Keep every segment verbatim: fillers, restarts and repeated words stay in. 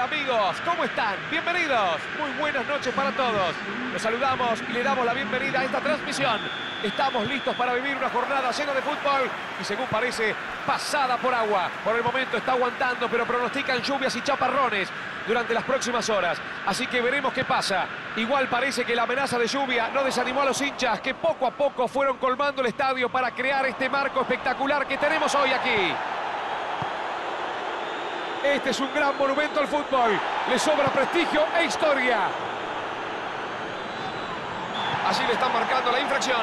amigos? ¿Cómo están? Bienvenidos. Muy buenas noches para todos. Los saludamos y le damos la bienvenida a esta transmisión. Estamos listos para vivir una jornada llena de fútbol y, según parece, pasada por agua. Por el momento está aguantando, pero pronostican lluvias y chaparrones durante las próximas horas. Así que veremos qué pasa. Igual parece que la amenaza de lluvia no desanimó a los hinchas, que poco a poco fueron colmando el estadio para crear este marco espectacular que tenemos hoy aquí. Este es un gran monumento al fútbol. Le sobra prestigio e historia. Allí le están marcando la infracción.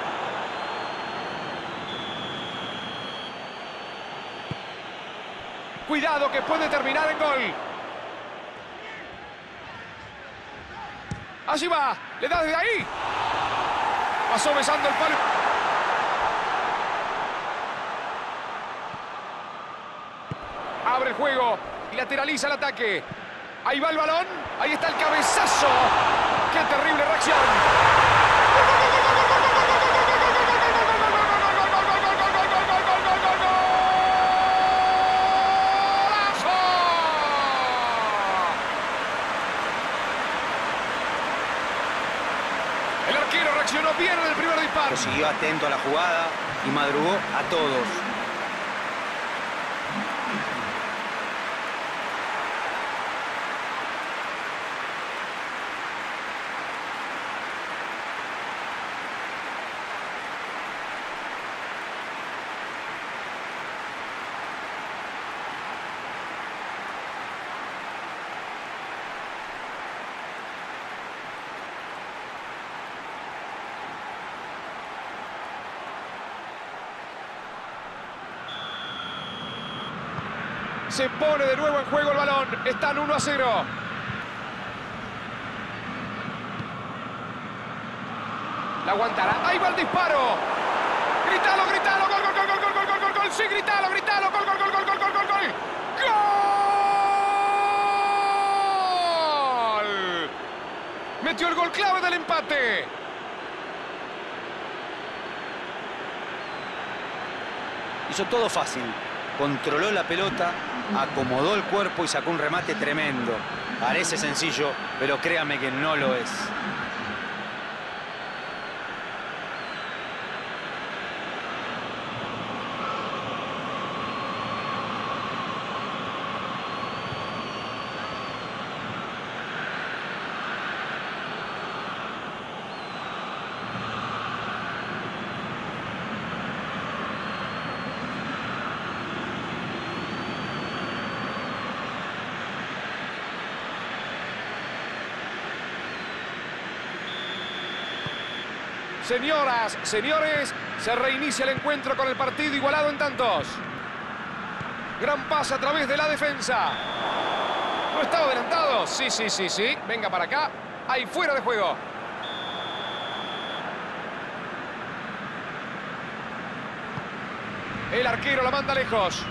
Cuidado que puede terminar en gol. Allí va. Le da desde ahí. Pasó besando el palo. Abre el juego y lateraliza el ataque. Ahí va el balón. Ahí está el cabezazo. ¡Qué terrible reacción! El arquero reaccionó bien en el primer disparo. Siguió atento a la jugada y madrugó a todos. Se pone de nuevo en juego el balón. Están uno a cero. La aguantará. Ahí va el disparo. Gritalo, gritalo. Gol, gol, gol, gol, gol, gol, gol, gol, gol. Sí, gritalo, gritalo. Gol, gol, gol, gol, gol, gol, gol, gol. ¡Gol! Metió el gol clave del empate. Hizo todo fácil. Controló la pelota, acomodó el cuerpo y sacó un remate tremendo. Parece sencillo, pero créame que no lo es. Señoras, señores, se reinicia el encuentro con el partido igualado en tantos. Gran pase a través de la defensa. ¿No estaba adelantado? Sí, sí, sí, sí. Venga para acá. Ahí fuera de juego. El arquero la manda lejos.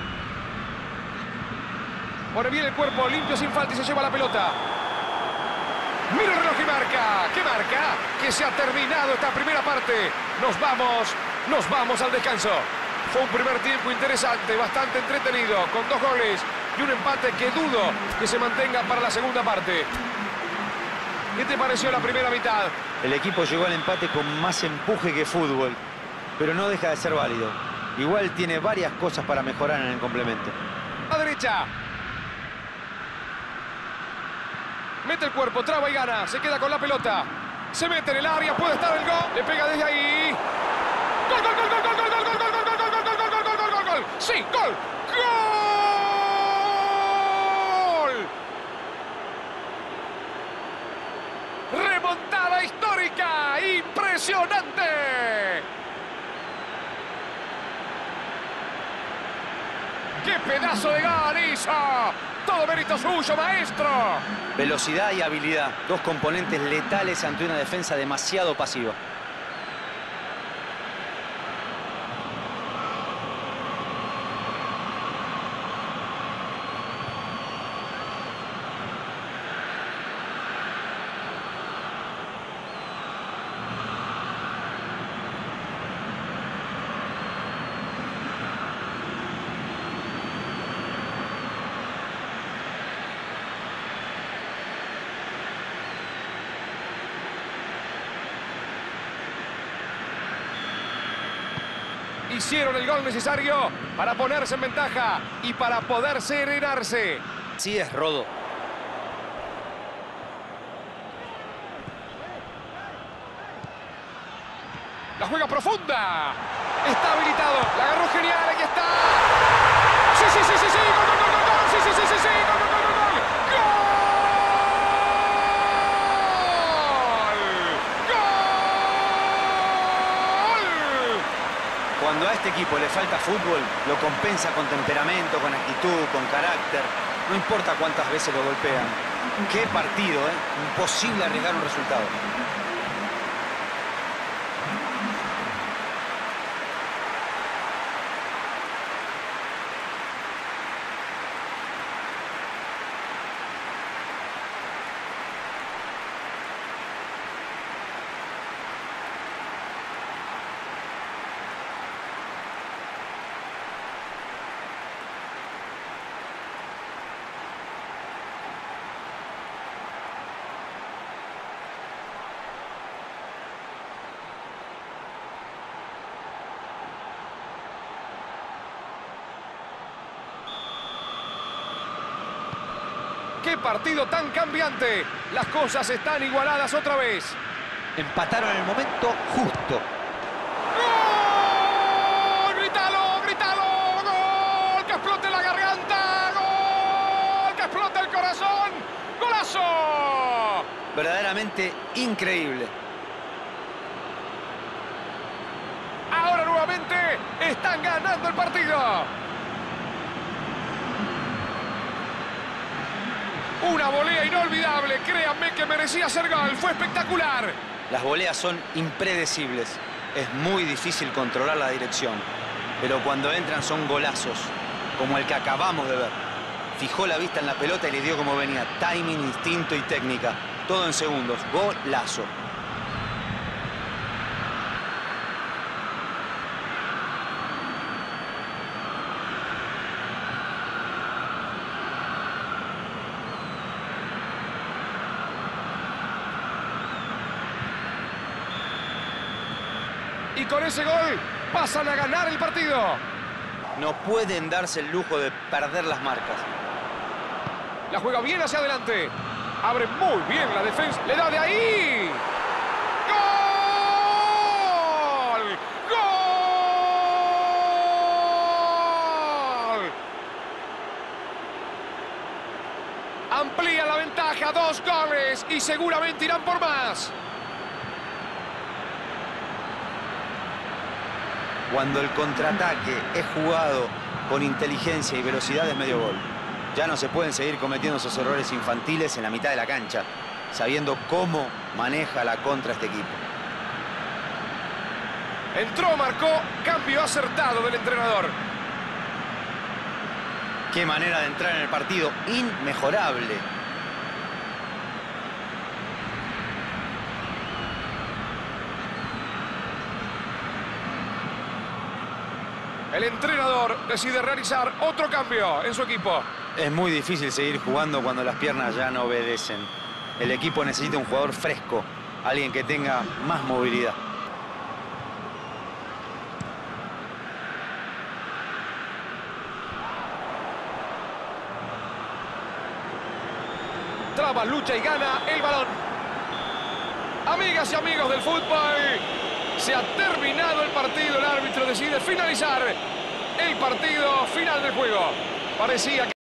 Pone bien el cuerpo, limpio sin falta y se lleva la pelota. Mira el reloj y marca. ¿Qué marca? Que se ha terminado esta primera parte. Nos vamos, nos vamos al descanso. Fue un primer tiempo interesante, bastante entretenido, con dos goles y un empate que dudo que se mantenga para la segunda parte. ¿Qué te pareció la primera mitad? El equipo llegó al empate con más empuje que fútbol, pero no deja de ser válido. Igual tiene varias cosas para mejorar en el complemento. A derecha. Mete el cuerpo, traba y gana. Se queda con la pelota. Se mete en el área, puede estar el gol. Le pega desde ahí. ¡Gol, gol, gol, gol, gol, gol, gol, gol, gol, gol, gol, gol, gol, gol, gol, gol, gol, gol! ¡Sí, gol! ¡Gol! ¡Remontada histórica! ¡Impresionante! ¡Qué pedazo de gol hizo! ¡Todo mérito suyo, maestro! Velocidad y habilidad, dos componentes letales ante una defensa demasiado pasiva. Hicieron el gol necesario para ponerse en ventaja y para poder serenarse. Sí es, Rodo. La juega profunda. Está habilitado. La agarró genial. Aquí está. Sí, sí, sí, sí, sí. Gol, gol, gol, gol. Sí, sí, sí, sí, sí. Gol, gol, gol, gol, gol. ¡Gol! Cuando a este equipo le falta fútbol, lo compensa con temperamento, con actitud, con carácter. No importa cuántas veces lo golpean. Qué partido, ¿eh? Imposible arriesgar un resultado. ¡Qué partido tan cambiante! Las cosas están igualadas otra vez. Empataron en el momento justo. ¡Gol! ¡Grítalo! ¡Grítalo! ¡Gol! ¡Que explote la garganta! ¡Gol! ¡Que explote el corazón! ¡Golazo! Verdaderamente increíble. Ahora nuevamente están ganando el partido. Una volea inolvidable, créanme que merecía ser gol, fue espectacular. Las voleas son impredecibles, es muy difícil controlar la dirección, pero cuando entran son golazos, como el que acabamos de ver. Fijó la vista en la pelota y le dio como venía, timing, instinto y técnica, todo en segundos, golazo. Y con ese gol pasan a ganar el partido. No pueden darse el lujo de perder las marcas. La juega bien hacia adelante. Abre muy bien la defensa. Le da de ahí. ¡Gol! ¡Gol! Amplía la ventaja. Dos goles. Y seguramente irán por más. Cuando el contraataque es jugado con inteligencia y velocidad es medio gol. Ya no se pueden seguir cometiendo esos errores infantiles en la mitad de la cancha, sabiendo cómo maneja la contra este equipo. Entró, marcó, cambio acertado del entrenador. Qué manera de entrar en el partido, inmejorable. El entrenador decide realizar otro cambio en su equipo. Es muy difícil seguir jugando cuando las piernas ya no obedecen. El equipo necesita un jugador fresco, alguien que tenga más movilidad. Traba, lucha y gana el balón. Amigas y amigos del fútbol, se ha terminado el partido. El árbitro decide finalizar el partido, final del juego. Parecía que